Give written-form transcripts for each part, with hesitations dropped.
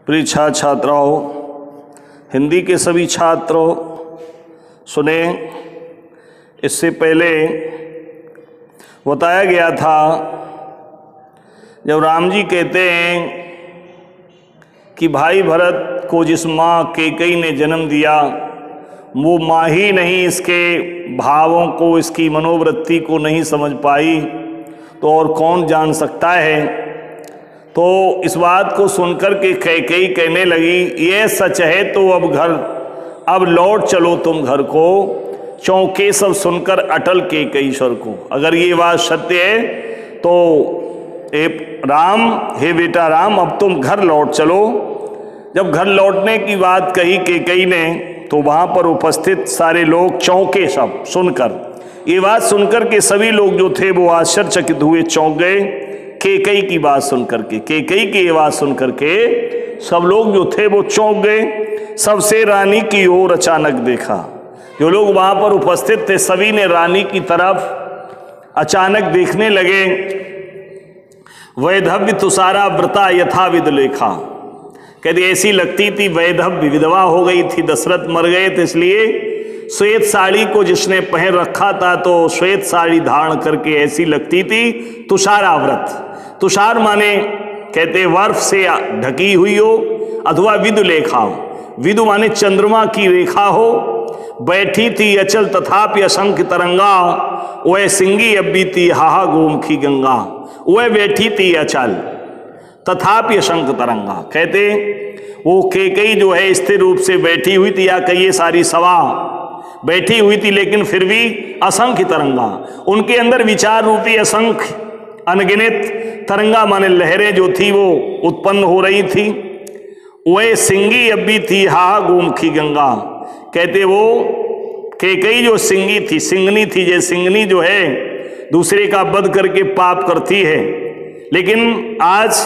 प्रिय छात्राओं, हिंदी के सभी छात्रों सुने। इससे पहले बताया गया था जब राम जी कहते हैं कि भाई भरत को जिस माँ कैकेयी ने जन्म दिया वो माँ ही नहीं इसके भावों को, इसकी मनोवृत्ति को नहीं समझ पाई तो और कौन जान सकता है। तो इस बात को सुनकर के कैकेयी कहने लगी, ये सच है तो अब लौट चलो तुम घर को। चौंके सब सुनकर अटल कैकेयीश्वर को। अगर ये बात सत्य है तो हे बेटा राम, अब तुम घर लौट चलो। जब घर लौटने की बात कही कैकेयी ने तो वहाँ पर उपस्थित सारे लोग चौंके सब सुनकर। ये बात सुनकर के सभी लोग जो थे वो आश्चर्यचकित हुए, चौंक गए कैकेयी की बात सुनकर के। कैकेयी की ये बात सुनकर के सब लोग जो थे वो चौंक गए। सबसे रानी की ओर अचानक देखा। जो लोग वहाँ पर उपस्थित थे सभी ने रानी की तरफ अचानक देखने लगे। वैधव्य तुषारा व्रता यथाविध लेखा। कहते ऐसी लगती थी वैधव्य विधवा हो गई थी, दशरथ मर गए थे, इसलिए श्वेत साड़ी को जिसने पहन रखा था तो श्वेत साड़ी धारण करके ऐसी लगती थी तुषारा व्रत। तुषार माने कहते बर्फ से ढकी हुई हो अथवा विदु लेखा हो। विदु माने चंद्रमा की रेखा हो। बैठी थी अचल तथापि असंख्य तरंगा, वह सिंगी अब्बी थी हाहा गोमुखी गंगा। वह बैठी थी अचल तथापि असंख्य तरंगा। कहते वो कैकेयी जो है स्थिर रूप से बैठी हुई थी, या कहिए सारी सभा बैठी हुई थी, लेकिन फिर भी असंख्य तरंगा। उनके अंदर विचार रूपी असंख्य अनगिनत तरंगा माने लहरें जो थी वो उत्पन्न हो रही थी। वह सिंगी अब्बी थी हाहा गोमुखी गंगा। कहते वो कैकेयी जो सिंगी थी, सिंगनी थी, जैसे सिंगनी जो है दूसरे का वध करके पाप करती है, लेकिन आज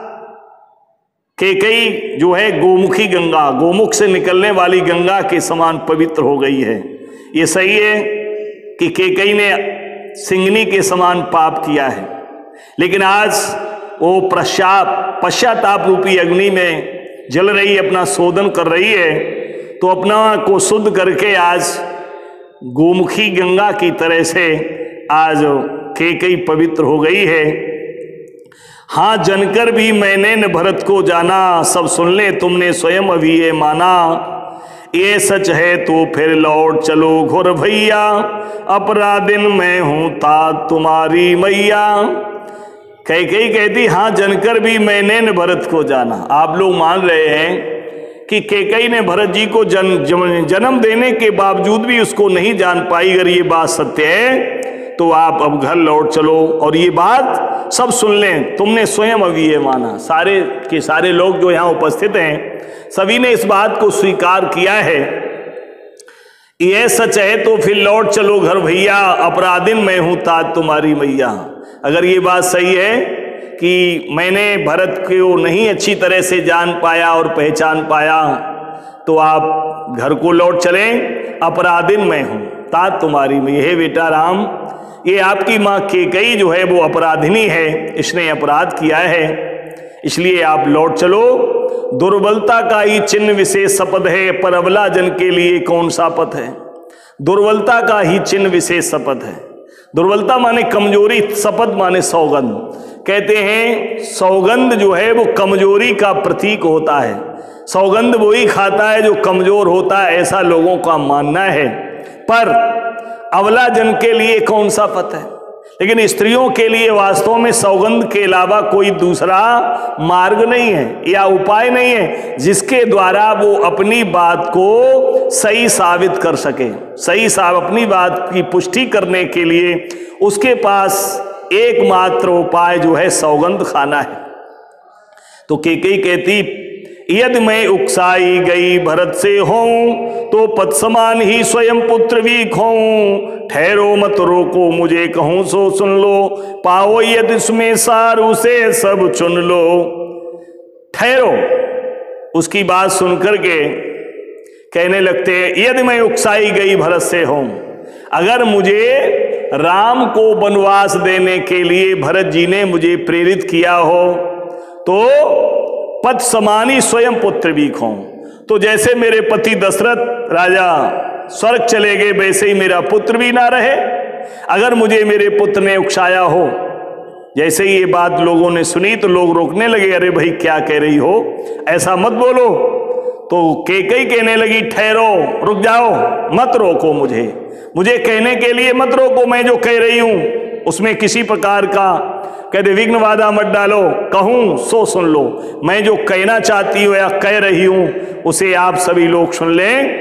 कैकेयी जो है गोमुखी गंगा, गोमुख से निकलने वाली गंगा के समान पवित्र हो गई है। ये सही है कि कैकेयी ने सिंगनी के समान पाप किया है, लेकिन आज वो पश्चाताप रूपी अग्नि में जल रही है, अपना शोधन कर रही है, तो अपना को शुद्ध करके आज गोमुखी गंगा की तरह से आज कैकेयी पवित्र हो गई है। हाँ जनकर भी मैंने न भरत को जाना, सब सुन ले तुमने स्वयं अभी ये माना। ये सच है तो फिर लौट चलो घुर भैया, अपराधिन मैं हूं तात तुम्हारी मैया। कैकेयी कहती हाँ जनकर भी मैंने न भरत को जाना। आप लोग मान रहे हैं कि कैकेयी ने भरत जी को जन्म देने के बावजूद भी उसको नहीं जान पाई। अगर ये बात सत्य है तो आप अब घर लौट चलो और ये बात सब सुन लें, तुमने स्वयं अभी ये माना। सारे के सारे लोग जो यहाँ उपस्थित हैं सभी ने इस बात को स्वीकार किया है। यह सच है तो फिर लौट चलो घर भैया, अपराधिन मैं हूं तात तुम्हारी मैया। अगर ये बात सही है कि मैंने भरत को नहीं अच्छी तरह से जान पाया और पहचान पाया तो आप घर को लौट चलें। अपराधिन मैं हूं तात तुम्हारी मैया। हे बेटा राम, ये आपकी माँ कैकेयी जो है वो अपराधिनी है, इसने अपराध किया है, इसलिए आप लौट चलो। दुर्बलता का ही चिन्ह विशेष शपथ है, पर अबला जन के लिए कौन सा पथ है। दुर्बलता का ही चिन्ह विशेष शपथ है। दुर्बलता माने कमजोरी, शपथ माने सौगंध। कहते हैं सौगंध जो है वो कमजोरी का प्रतीक होता है। सौगंध वही खाता है जो कमजोर होता है, ऐसा लोगों का मानना है। पर अबला जन के लिए कौन सा पथ है। लेकिन स्त्रियों के लिए वास्तव में सौगंध के अलावा कोई दूसरा मार्ग नहीं है या उपाय नहीं है जिसके द्वारा वो अपनी बात को सही साबित कर सके। अपनी बात की पुष्टि करने के लिए उसके पास एकमात्र उपाय जो है सौगंध खाना है। तो कैकेयी कहती यदि मैं उकसाई गई भरत से होऊं तो पद समान ही स्वयं पुत्र भी खोऊं। ठहरो मत रोको मुझे कहूं सो सुन लो, पाओ यदि इसमें सार उसे सब चुन लो। ठहरो, उसकी बात सुनकर के कहने लगते हैं यदि मैं उकसाई गई भरत से होऊं, अगर मुझे राम को वनवास देने के लिए भरत जी ने मुझे प्रेरित किया हो तो पथ समानी स्वयं पुत्र भी खो। तो जैसे मेरे पति दशरथ राजा स्वर्ग चले गए, वैसे ही मेरा पुत्र भी ना रहे। अगर मुझे मेरे पुत्र ने उकसाया हो। जैसे ही ये बात लोगों ने सुनी तो लोग रोकने लगे, अरे भाई क्या कह रही हो, ऐसा मत बोलो। तो कैकेयी कहने लगी, ठहरो, रुक जाओ, मत रोको मुझे कहने के लिए मत रोको। मैं जो कह रही हूं उसमें किसी प्रकार का कहते विघ्न बाधा मत डालो, कहूं सो सुन लो। मैं जो कहना चाहती हूं या कह रही हूं उसे आप सभी लोग सुन लें।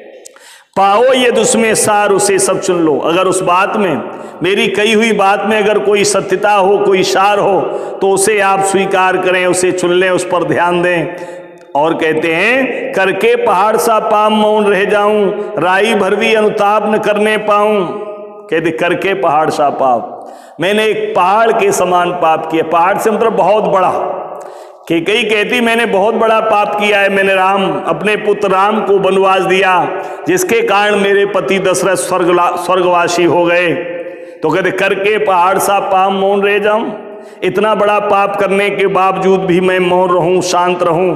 पाओ ये उसमें सार, उसे सब सुन लो। अगर उस बात में, मेरी कही हुई बात में अगर कोई सत्यता हो, कोई सार हो, तो उसे आप स्वीकार करें, उसे चुन लें, उस पर ध्यान दें। और कहते हैं, करके पहाड़ सा पाप मौन रह जाऊं, राई भर भी अनुताप न करने पाऊं। कहते करके पहाड़ सा पाप, मैंने एक पहाड़ के समान पाप किया। पहाड़ से मतलब बहुत बड़ा। कैकेयी कहती मैंने बहुत बड़ा पाप किया है। मैंने अपने पुत्र राम को वनवास दिया, जिसके कारण मेरे पति दशरथ स्वर्गवासी हो गए। तो कहते करके पहाड़ सा पाप मौन रह जाऊं, इतना बड़ा पाप करने के बावजूद भी मैं मौन रहूं, शांत रहूं,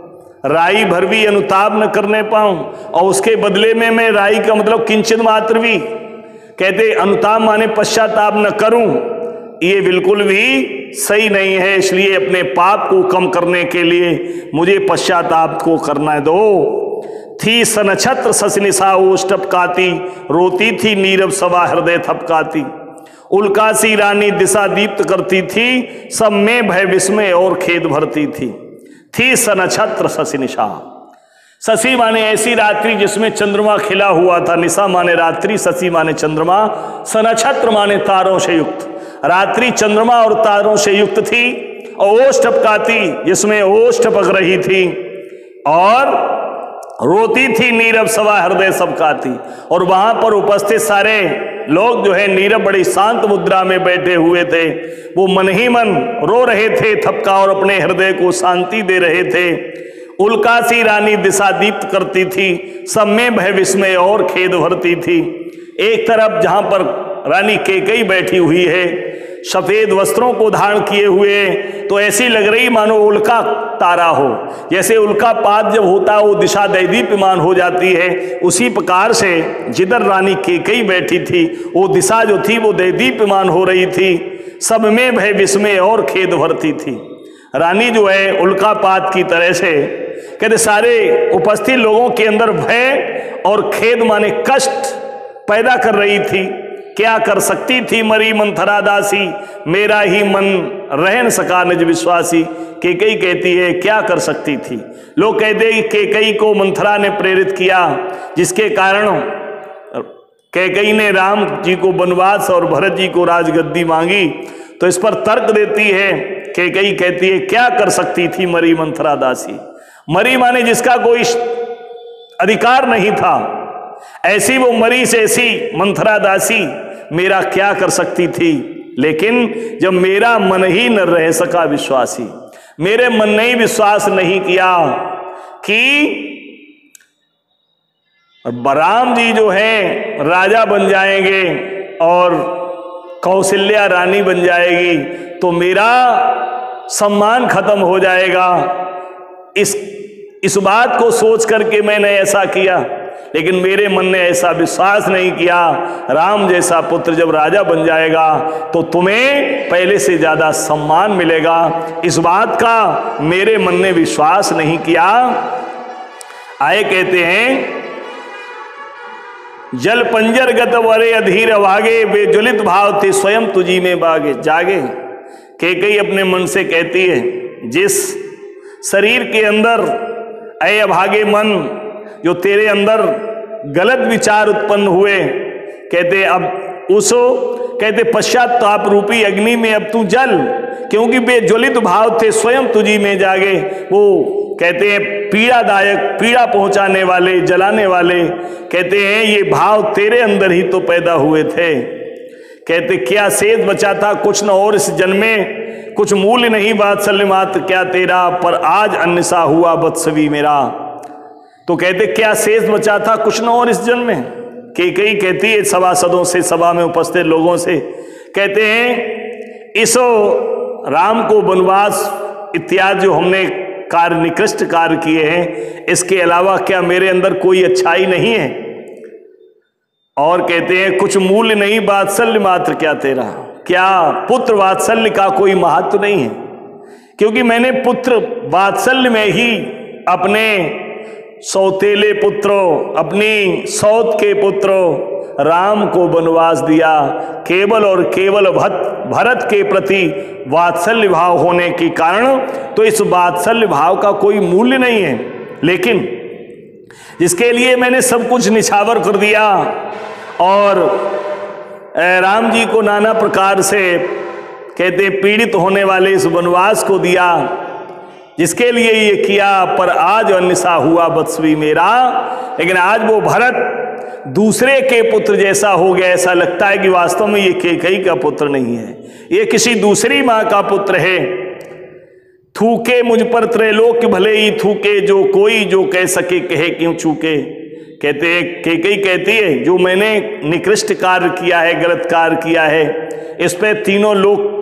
राई भर भी अनुताप न करने पाऊं। और उसके बदले में मैं राई का मतलब किंचित मात्र भी, कहते अनुताप माने पश्चाताप न करूं, ये बिल्कुल भी सही नहीं है। इसलिए अपने पाप को कम करने के लिए मुझे पश्चाताप को करना दो। थी सनक्षत्र ससनिशा ओष्ठ टपकाती, रोती थी नीरव सभा हृदय थपकाती। उल्कासी रानी दिशा दीप्त करती थी, सब में भय विस्मय और खेद भरती थी सनक्षत्र ससनिशा। शशि माने ऐसी रात्रि जिसमें चंद्रमा खिला हुआ था। निशा माने रात्रि, शशि माने चंद्रमा, सनक्षत्र माने तारों से युक्त। रात्रि चंद्रमा और तारों से युक्त थी। और ओष्ठ टपकाती, जिसमें ओष्ठ टपक रही थी। और रोती थी नीरव सभा हृदय सबकाती। और वहां पर उपस्थित सारे लोग जो है नीरव बड़ी शांत मुद्रा में बैठे हुए थे। वो मन ही मन रो रहे थे, थपका, और अपने हृदय को शांति दे रहे थे। उल्कासी रानी दिशा दीप्त करती थी, सब में भय विस्मय और खेद भरती थी। एक तरफ जहां पर रानी कैकेयी बैठी हुई है, सफेद वस्त्रों को धारण किए हुए, तो ऐसी लग रही मानो उल्का तारा हो। जैसे उल्कापात जब होता है वो दिशा दैदीप्यमान हो जाती है, उसी प्रकार से जिधर रानी कैकेयी बैठी थी वो दिशा जो थी वो दैदीप्यमान हो रही थी। सब में भय विस्मय और खेद भरती थी। रानी जो है उल्कापात की तरह से, कहते सारे उपस्थित लोगों के अंदर भय और खेद माने कष्ट पैदा कर रही थी। क्या कर सकती थी मरी मंथरा दासी, मेरा ही मन रह न सका निज विश्वासी। कैकेयी कहती है क्या कर सकती थी। लोग कहते हैं कैकेयी को मंथरा ने प्रेरित किया, जिसके कारण कैकेयी ने राम जी को वनवास और भरत जी को राजगद्दी मांगी। तो इस पर तर्क देती है कैकेयी, कहती है क्या कर सकती थी मरी मंथरा दासी। मरी माने जिसका कोई अधिकार नहीं था, ऐसी वो मरी से ऐसी मंथरा दासी मेरा क्या कर सकती थी। लेकिन जब मेरा मन ही न रह सका विश्वासी, मेरे मन ने ही विश्वास नहीं किया कि राम जी जो है राजा बन जाएंगे और कौशल्या रानी बन जाएगी, तो मेरा सम्मान खत्म हो जाएगा। इस बात को सोच करके मैंने ऐसा किया। लेकिन मेरे मन ने ऐसा विश्वास नहीं किया, राम जैसा पुत्र जब राजा बन जाएगा तो तुम्हें पहले से ज्यादा सम्मान मिलेगा। इस बात का मेरे मन ने विश्वास नहीं किया। आए कहते हैं जल पंजर गत वरे अधीर भागे, वे ज्वलित भाव थे स्वयं तुझी में बागे जागे। कैकेयी अपने मन से कहती है जिस शरीर के अंदर अय अभागे मन, जो तेरे अंदर गलत विचार उत्पन्न हुए, कहते अब कहते पश्चाताप रूपी अग्नि में अब तू जल, क्योंकि वे ज्वलित भाव थे स्वयं तुझी में जागे। वो कहते हैं पीड़ादायक, पीड़ा पहुंचाने वाले, जलाने वाले, कहते हैं ये भाव तेरे अंदर ही तो पैदा हुए थे। कहते क्या शेष बचा था कुछ न और इस जन्म में, कुछ मूल्य नहीं वात्सल्य मात्र क्या तेरा, पर आज अन्यसा हुआ बत्सवी मेरा। तो कहते क्या शेष बचा था कुछ न और इस जन्म में। कैकेयी कहती है सभासदों से, सभा में उपस्थित लोगों से, कहते हैं इस राम को वनवास इत्यादि जो हमने कार्य, निकृष्ट कार्य किए हैं, इसके अलावा क्या मेरे अंदर कोई अच्छाई नहीं है? और कहते हैं कुछ मूल्य नहीं वात्सल्य मात्र क्या तेरा, क्या पुत्र वात्सल्य का कोई महत्व नहीं है? क्योंकि मैंने पुत्र वात्सल्य में ही अपने सौतेले पुत्रों, अपनी सौत के पुत्रों राम को वनवास दिया, केवल और केवल भरत के प्रति वात्सल्य भाव होने के कारण। तो इस वात्सल्य भाव का कोई मूल्य नहीं है, लेकिन जिसके लिए मैंने सब कुछ निछावर कर दिया और राम जी को नाना प्रकार से कहते पीड़ित होने वाले इस वनवास को दिया, जिसके लिए ये किया, पर आज अन्यसा हुआ बत्सवी मेरा। लेकिन आज वो भरत दूसरे के पुत्र जैसा हो गया, ऐसा लगता है कि वास्तव में ये कैकेयी का पुत्र नहीं है, ये किसी दूसरी मां का पुत्र है। थूके मुझ पर त्रैलोक्य भले ही थूके, जो कोई जो कह सके कहे क्यों चूके। कहते हैं कैकेयी कहती है जो मैंने निकृष्ट कार्य किया है, गलत कार्य किया है, इस पे तीनों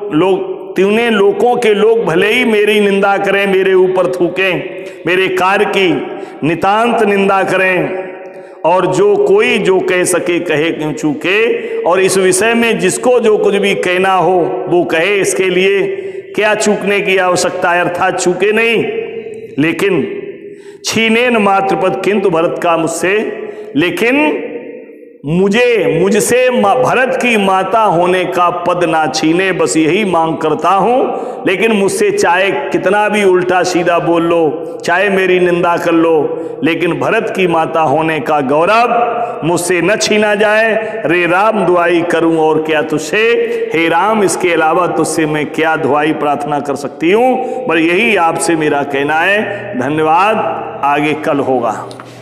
लोकों के लोग भले ही मेरी निंदा करें, मेरे ऊपर थूकें, मेरे कार्य की नितांत निंदा करें, और जो कोई जो कह सके कहे क्यों चूके। और इस विषय में जिसको जो कुछ भी कहना हो वो कहे, इसके लिए क्या चूकने की आवश्यकता है, अर्थात चूके नहीं। लेकिन छीने न मात्र पद किंतु भरत का मुझसे, लेकिन मुझसे भरत की माता होने का पद ना छीने, बस यही मांग करता हूं। लेकिन मुझसे चाहे कितना भी उल्टा सीधा बोल लो, चाहे मेरी निंदा कर लो, लेकिन भरत की माता होने का गौरव मुझसे न छीना जाए। रे राम दुआई करूं और क्या तुझसे, हे राम इसके अलावा तुझसे मैं क्या दुआई प्रार्थना कर सकती हूं। पर यही आपसे मेरा कहना है। धन्यवाद, आगे कल होगा।